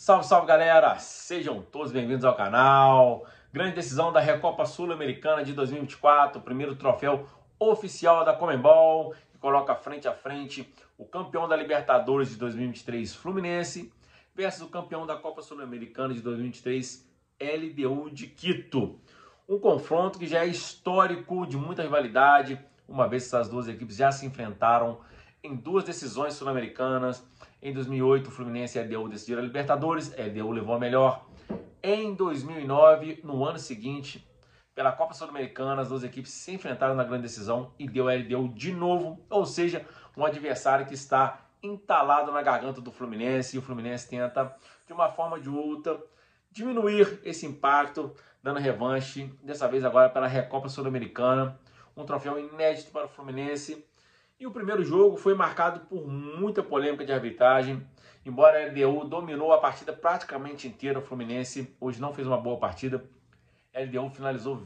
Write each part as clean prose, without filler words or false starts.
Salve, salve galera! Sejam todos bem-vindos ao canal. Grande decisão da Recopa Sul-Americana de 2024, primeiro troféu oficial da Conmebol, que coloca frente a frente o campeão da Libertadores de 2023, Fluminense, versus o campeão da Copa Sul-Americana de 2023, LDU de Quito. Um confronto que já é histórico, de muita rivalidade, uma vez que essas duas equipes já se enfrentaram em duas decisões sul-americanas. Em 2008, o Fluminense e a LDU decidiram a Libertadores, a LDU levou a melhor. Em 2009, no ano seguinte, pela Copa Sul-Americana, as duas equipes se enfrentaram na grande decisão e deu a LDU de novo, ou seja, um adversário que está entalado na garganta do Fluminense, e o Fluminense tenta, de uma forma ou de outra, diminuir esse impacto, dando revanche, dessa vez agora pela Recopa Sul-Americana, um troféu inédito para o Fluminense. E o primeiro jogo foi marcado por muita polêmica de arbitragem. Embora a LDU dominou a partida praticamente inteira, o Fluminense hoje não fez uma boa partida. A LDU finalizou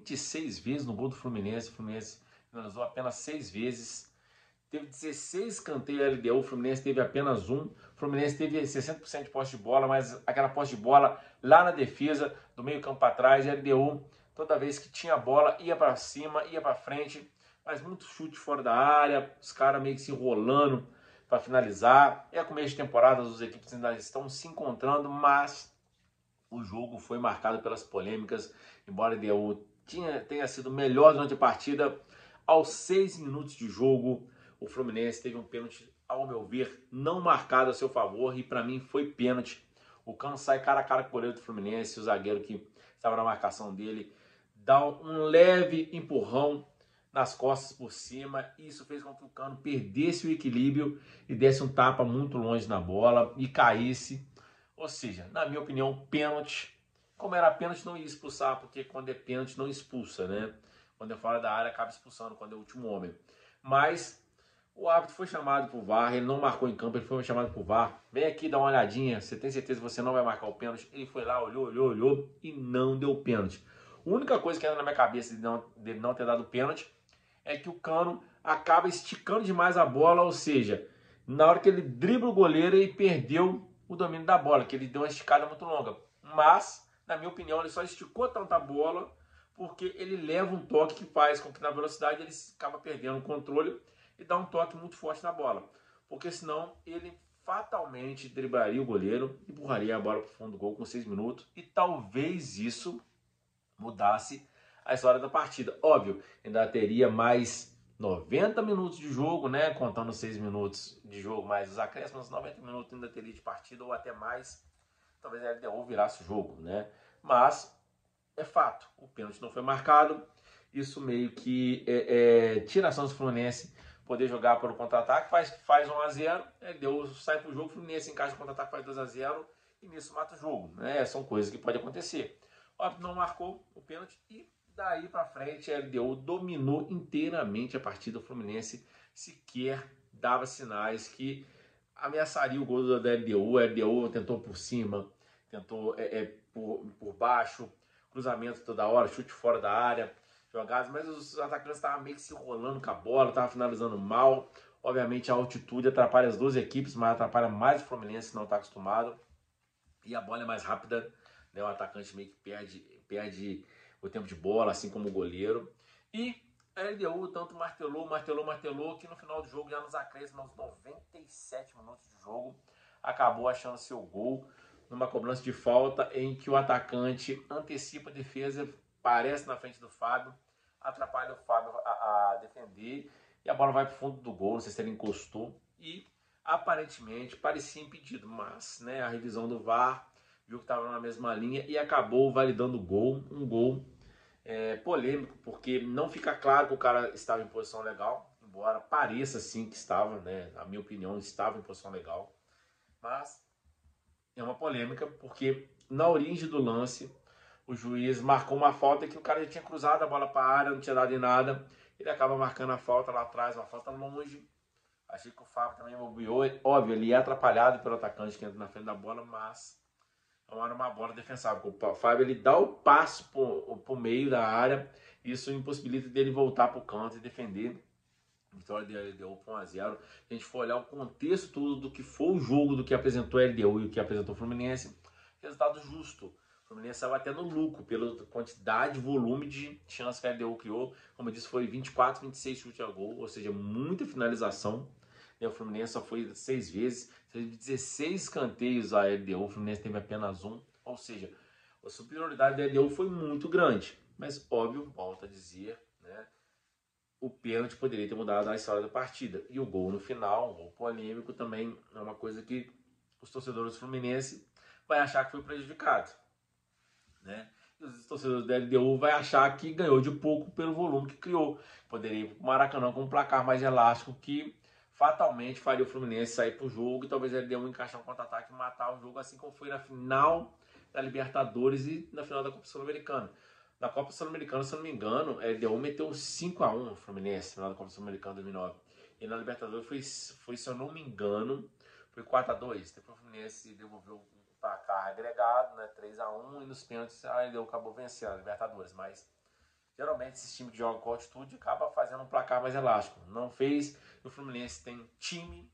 26 vezes no gol do Fluminense. O Fluminense finalizou apenas 6 vezes. Teve 16 escanteios a LDU, o Fluminense teve apenas um. O Fluminense teve 60% de posse de bola, mas aquela posse de bola lá na defesa, do meio campo para trás. A LDU, toda vez que tinha bola, ia para cima, ia para frente. Mas muito chute fora da área, os caras meio que se enrolando para finalizar. É começo de temporada, as equipes ainda estão se encontrando, mas o jogo foi marcado pelas polêmicas. Embora a LDU tenha sido melhor durante a partida, aos 6 minutos de jogo, o Fluminense teve um pênalti, ao meu ver, não marcado a seu favor, e para mim foi pênalti. O Cano sai cara a cara com o goleiro do Fluminense, o zagueiro que estava na marcação dele dá um leve empurrão nas costas por cima, e isso fez com que o Cano perdesse o equilíbrio e desse um tapa muito longe na bola e caísse. Ou seja, na minha opinião, pênalti. Como era pênalti, não ia expulsar, porque quando é pênalti não expulsa, né? Quando é fora da área, acaba expulsando, quando é o último homem. Mas o árbitro foi chamado para o VAR, ele não marcou em campo, ele foi chamado para o VAR. Vem aqui dar uma olhadinha, você tem certeza que você não vai marcar o pênalti? Ele foi lá, olhou e não deu pênalti. A única coisa que entra na minha cabeça dele não ter dado pênalti é que o Cano acaba esticando demais a bola, ou seja, na hora que ele dribla o goleiro, ele perdeu o domínio da bola, que ele deu uma esticada muito longa. Mas, na minha opinião, ele só esticou tanto a bola porque ele leva um toque que faz com que na velocidade ele acaba perdendo o controle e dá um toque muito forte na bola. Porque senão ele fatalmente dribraria o goleiro e empurraria a bola para o fundo do gol com 6 minutos, e talvez isso mudasse a história da partida. Óbvio, ainda teria mais 90 minutos de jogo, né? Contando 6 minutos de jogo mais os acréscimos, 90 minutos ainda teria de partida, ou até mais. Talvez a LDU virasse o jogo, né? Mas é fato, o pênalti não foi marcado. Isso meio que tira a chance do Fluminense poder jogar pelo contra-ataque, faz 1-0, LDU sai pro jogo, o Fluminense encaixa o contra-ataque, faz 2-0 e nisso mata o jogo, né? São coisas que podem acontecer. O árbitro não marcou o pênalti e daí para frente a LDU dominou inteiramente a partida. O Fluminense sequer dava sinais que ameaçaria o gol da LDU. A LDU tentou por cima, tentou por baixo, cruzamento toda hora, chute fora da área, jogadas, mas os atacantes estavam meio que se enrolando com a bola, estavam finalizando mal. Obviamente a altitude atrapalha as duas equipes, mas atrapalha mais o Fluminense, que não está acostumado. E a bola é mais rápida, né? O atacante meio que perde o tempo de bola, assim como o goleiro. E a LDU tanto martelou, que no final do jogo, já nos acréscimos, aos 97 minutos de jogo, acabou achando seu gol numa cobrança de falta em que o atacante antecipa a defesa, aparece na frente do Fábio, atrapalha o Fábio a defender, e a bola vai para o fundo do gol, não sei se ele encostou, e aparentemente parecia impedido, mas né, a revisão do VAR viu que estava na mesma linha e acabou validando o gol. Um gol polêmico, porque não fica claro que o cara estava em posição legal, embora pareça sim que estava, né? Na minha opinião, estava em posição legal, mas é uma polêmica porque na origem do lance o juiz marcou uma falta que o cara já tinha cruzado a bola para a área, não tinha dado em nada, ele acaba marcando a falta lá atrás, uma falta longe. Achei que o Fábio também bobeou. Óbvio, ele é atrapalhado pelo atacante que entra na frente da bola, mas não era uma bola defensável. O Fábio ele dá o passo pro meio da área, isso impossibilita dele voltar pro canto e defender. Vitória da LDU por 1-0. Se a gente for olhar o contexto todo do que foi o jogo, do que apresentou a LDU e o que apresentou o Fluminense, resultado justo. O Fluminense saiu até no lucro pela quantidade, volume de chances que a LDU criou. Como eu disse, foi 24, 26 chutes a gol, ou seja, muita finalização. O Fluminense só foi 6 vezes, teve 16 escanteios a LDU, o Fluminense teve apenas 1. Ou seja, a superioridade da LDU foi muito grande. Mas, óbvio, volto a dizer, né? O pênalti poderia ter mudado a história da partida. E o gol no final, um gol polêmico, também é uma coisa que os torcedores do Fluminense vai achar que foi prejudicado, né? E os torcedores da LDU vai achar que ganhou de pouco pelo volume que criou. Poderia ir para o Maracanã com um placar mais elástico que fatalmente faria o Fluminense sair para o jogo e talvez a LDU encaixar um contra-ataque e matar o jogo, assim como foi na final da Libertadores e na final da Copa Sul-Americana. Na Copa Sul-Americana, se eu não me engano, a LDU meteu 5-1 no Fluminense, na final da Copa Sul-Americana 2009. E na Libertadores foi, se eu não me engano, foi 4-2. Depois o Fluminense devolveu o placar agregado, né, 3-1, e nos pênaltis a LDU acabou vencendo a Libertadores. Mas geralmente esse time que joga com altitude acaba fazendo um placar mais elástico. Não fez, o Fluminense tem time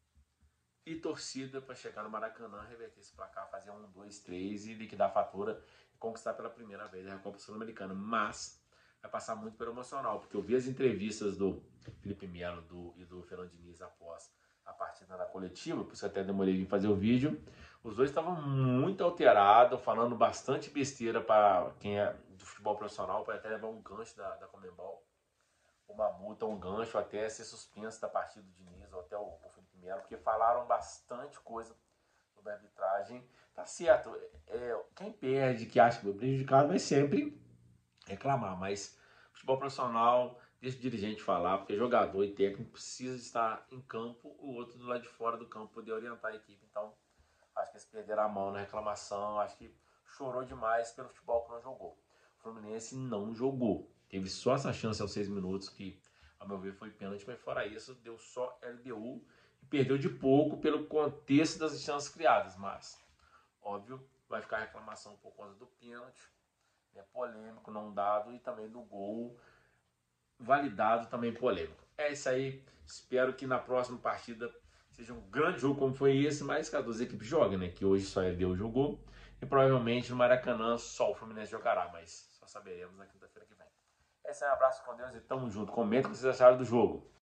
e torcida para chegar no Maracanã, reverter esse placar, fazer 1, 2, 3 e liquidar a fatura e conquistar pela primeira vez a Copa Sul-Americana. Mas vai passar muito pelo emocional, porque eu vi as entrevistas do Felipe Melo e do Fernando Diniz após a partida na coletiva, por isso eu até demorei em fazer o vídeo. Os dois estavam muito alterados, falando bastante besteira para quem é do futebol profissional, para até levar um gancho da Conmebol, uma multa, um gancho, até ser suspenso da partida do Diniz ou até o Felipe Melo, porque falaram bastante coisa sobre a arbitragem. Tá certo, quem perde, que acha que foi prejudicado, vai sempre reclamar, mas futebol profissional, deixa o dirigente falar, porque jogador e técnico precisa estar em campo, o outro do lado de fora do campo poder orientar a equipe. Então, acho que eles perderam a mão na reclamação, acho que chorou demais pelo futebol que não jogou. O Fluminense não jogou. Teve só essa chance aos 6 minutos, que, ao meu ver, foi pênalti, mas fora isso, deu só LDU e perdeu de pouco pelo contexto das chances criadas. Mas, óbvio, vai ficar a reclamação por conta do pênalti, né, polêmico, não dado, e também do gol validado, também polêmico. É isso aí. Espero que na próxima partida seja um grande jogo como foi esse, mas que as duas equipes joguem, né? Que hoje só a LDU jogou e provavelmente no Maracanã só o Fluminense jogará, mas só saberemos na quinta-feira que vem. Esse é um abraço com Deus e tamo junto. Comenta o que vocês acharam do jogo.